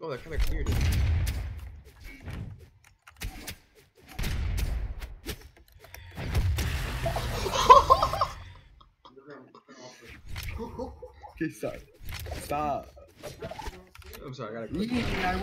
Oh, that kind of cleared it. Okay, stop. Stop. I'm sorry, I gotta. Yeah,